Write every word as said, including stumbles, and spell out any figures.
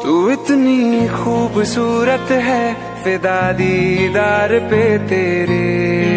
तू इतनी खूबसूरत है, फिदा दीदार पे तेरे।